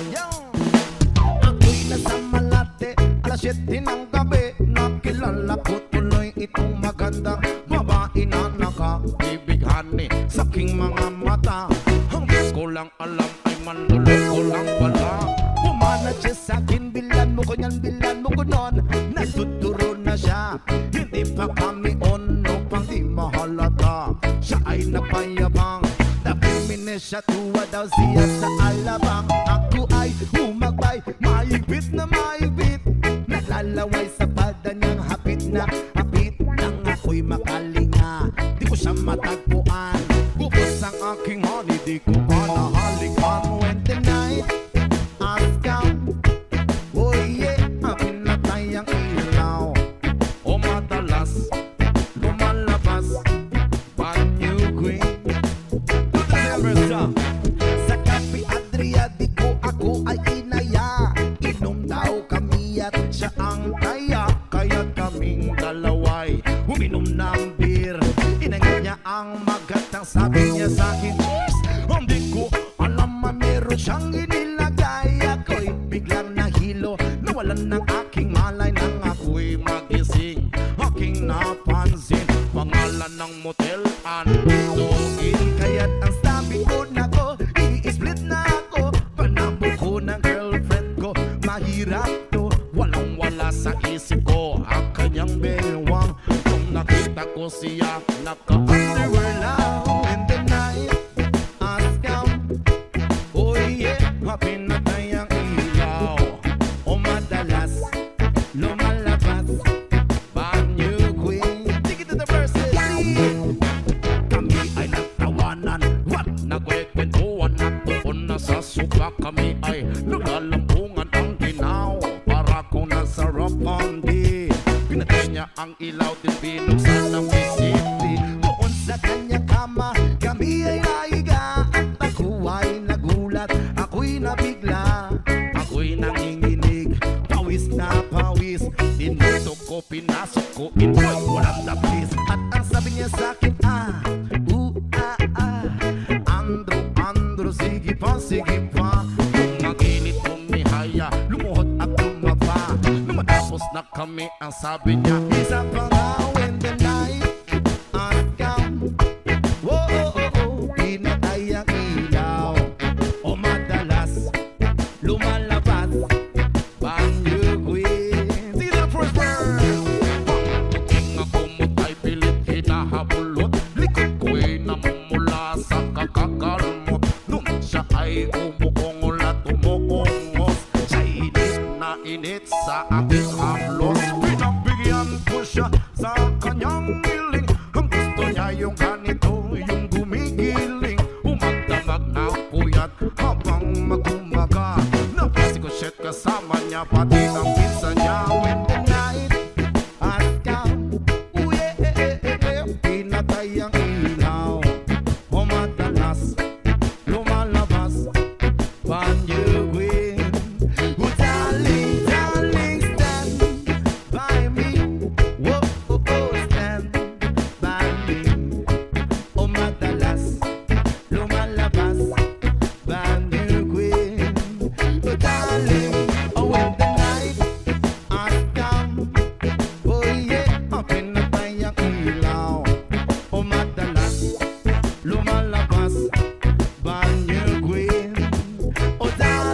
Ako'y nasa Malate, alas 7 ng gabi. Nakilala ko tuloy itong magandang babae na nakakibighan sa aking mga mata. Hanggang ko lang alam ay manluloko lang pala. Pumanat siya sa akin, bilan mo ko niyan, bilan mo ko nun. Nagtuturo na siya, hindi pa kami ono pang di mahalata. Siya ay napayabang, napimines siya, tuwa daw siya sa alabang. Ako ay humagbay, maibit na maibit. Nalalaway sa palda niyang hapit na hapit. Nang ako'y makalinga, di ko siya matagpuan. Bubos ang aking honey, di ko pa nahalikan. When the night has come, oh yeah, pinatay ang ilaw. O madalas lumalabas banyo queen. Sa Cafe Adriatico ako ay inaya. Inom daw kami at siya ang taya. Kaya't kaming dalaway uminom ng beer. Inangit niya ang magatang, sabi niya sa akin, cheers! Hindi ko alam man meron siyang inilagay. Ako'y biglang nahilo, nawalan ng aking malay. Nang ako'y magising, aking napansin pangalan ng motel, Andoin. Kaya't ang sabi ko na ko, i-split na ako. Panabo ko ng girlfriend ko, mahirap to. Walang wala sa isip ko ang kanyang bewang. Nung nakita ko siya, naka-underwear lang. And the night has come, oh yeah, pinatay ang ilaw. O madalas lumalabas banyo queen. Take it to the verses. Kami ay nagtawanan, what? Nagkwekwentuhan at tuon na sa suka. Kami ay naglalambungan ang ginaw. Para kung nasa Ropandi, pinatay niya ang ilaw, din binuksan ng bisiti. Doon sa kanyang kama, kami ay naiga. At ako ay nagulat, ako'y nabigla. Ako'y nanginginig, pawis na pawis. Inutok ko, pinasok ko, inboy, walang tapis. At ang sabi niya sa akin, Andro, sige pa, sige pa. Kung naginit umihaya, lumuhod at lumaba. Nung matapos na kami, ang sabi niya, isa pa nga. When the night has come, pinatay ang ilaw. O madalas lumalabas banyo queen. See the first word. Pagdating ako mo't ay pilit hinahabulot. Likod ko'y namumula sa kakakalmot. Nung siya ay umuungol at umuungos, siya init sa aking haplos. Pinagbigyan ko siya sa kanyang hiling. Ang gusto niya yung ganito, yung gumigiling. Umagdamag na puyat habang magumaga. Napasi ko shit kasama niya, pati ang pinsan niya. When the night has come, pinatay ang ilaw. O madalas lumalabas banyo queen. Oh darling, darling, stand by me. Stand by me. O madalas lumalabas banyo queen. Oh darling, oh when the night has come, oh yeah, pinatay ang ilaw. O madalas lumalabas banyo queen. Oh darling,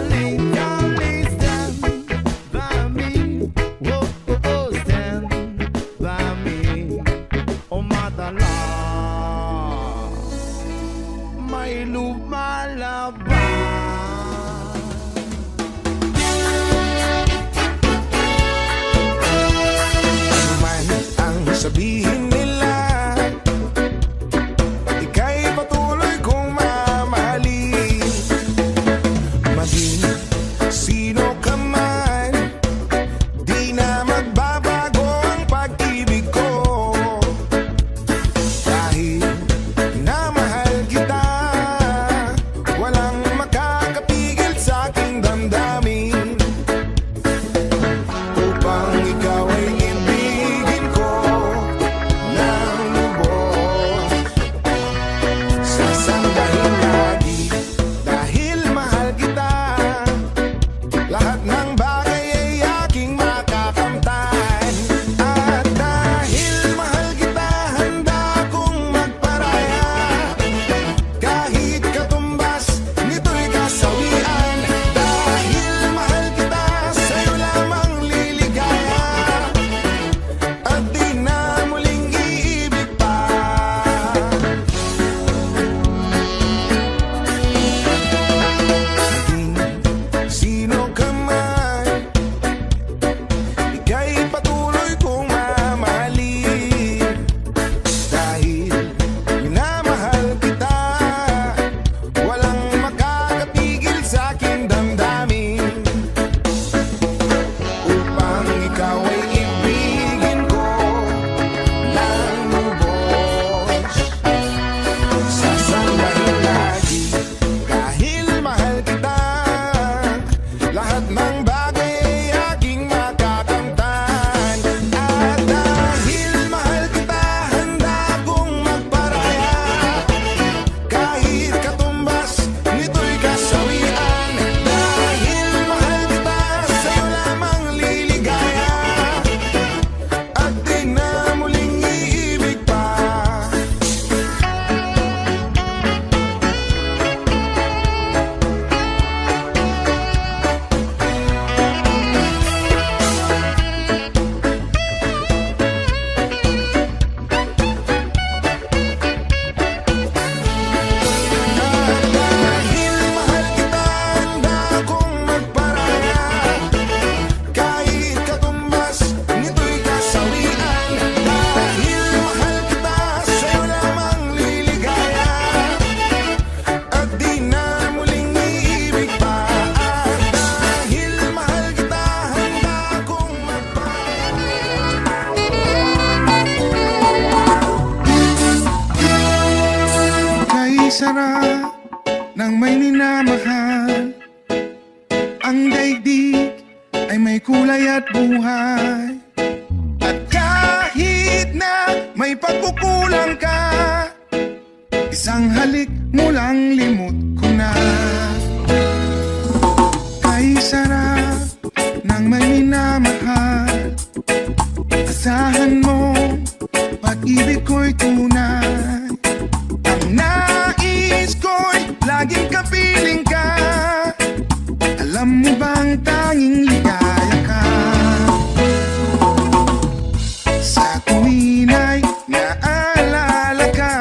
sarap ng may minamahal. Ang daigdig ay may kulay at buhay. At kahit na may pagkukulang ka, isang halik mo lang limot ko na. Kay sarap ng may minamahal, asahan mo pag-ibig ko'y tunay. Ang nais ko'y laging kapiling ka. Alam mo bang tanging ligaya ka? Sa tuwin ay naalala ka,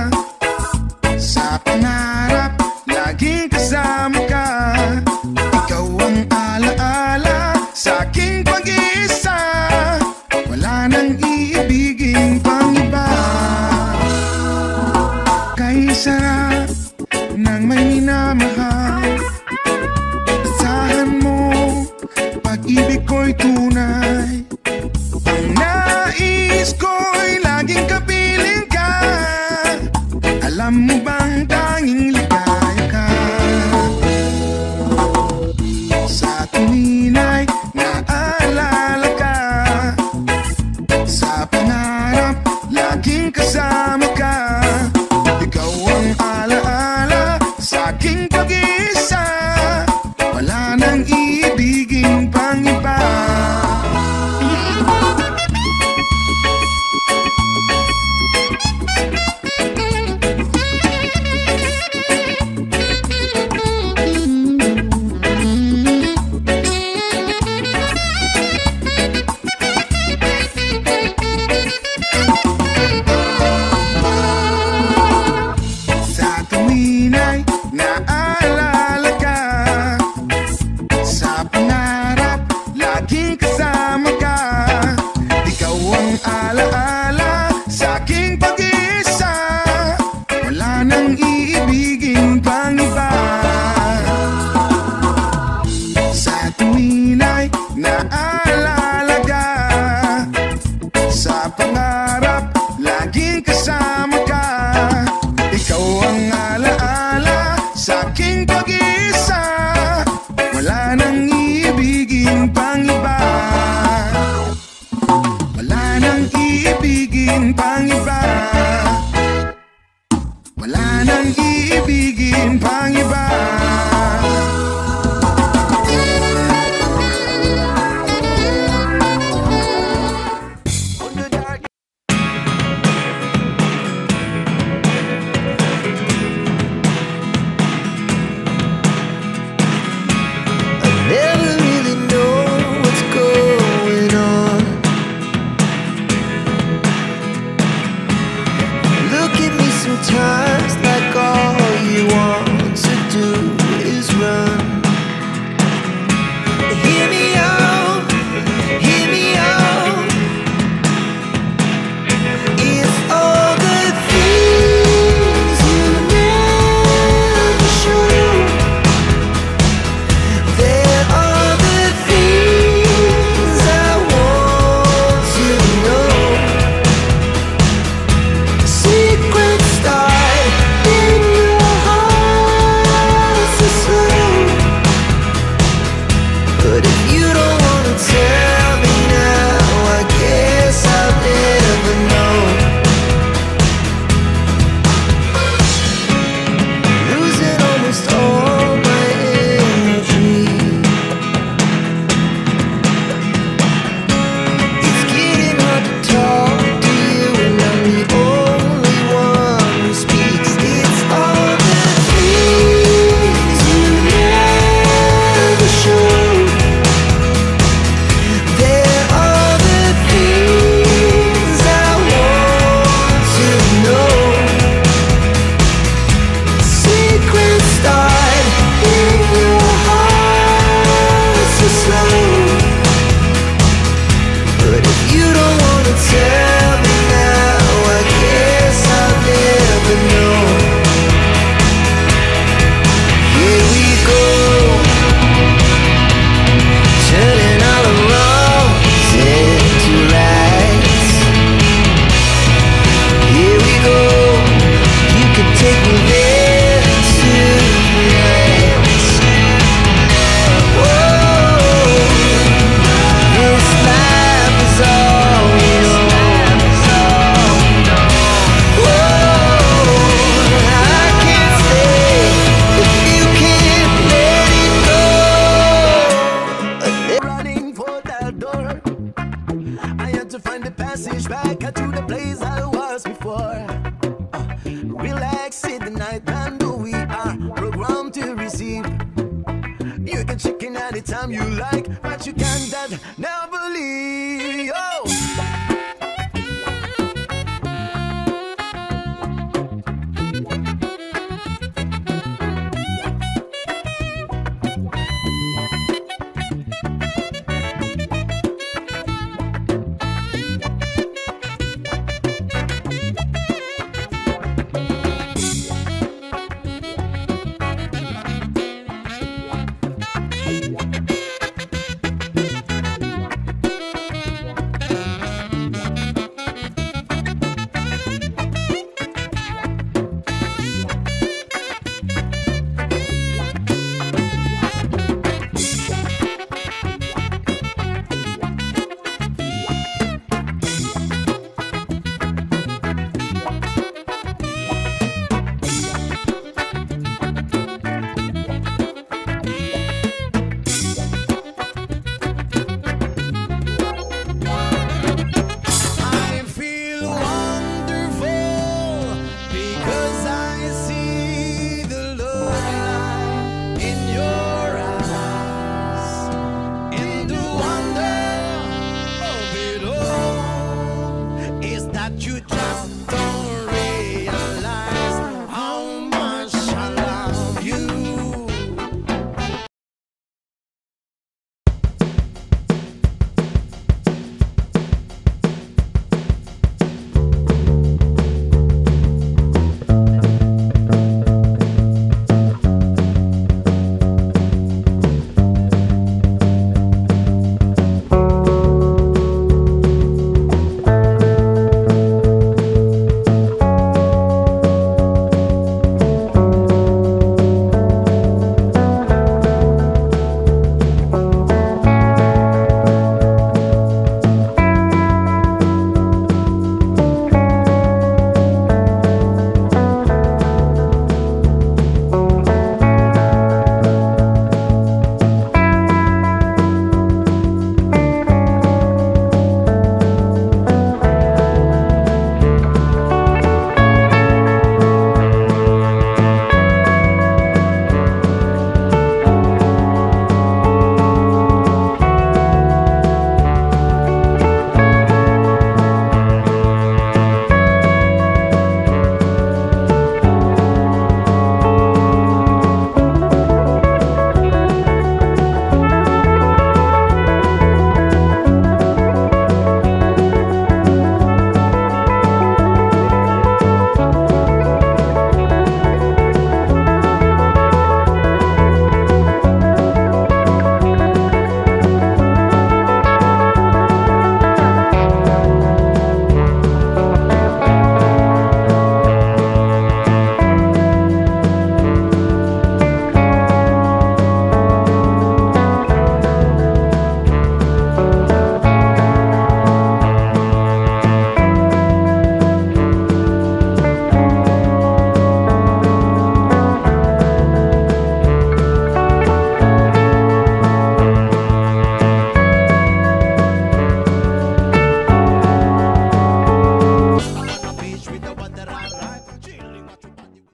sa pangarap laging kasama ka. Ikaw ang alaala sa aking pag-iisa, wala nang iibigin pang iba. Kay sarap ng may minamahal, asahan mo chicken anytime you like, but you can't that never leave.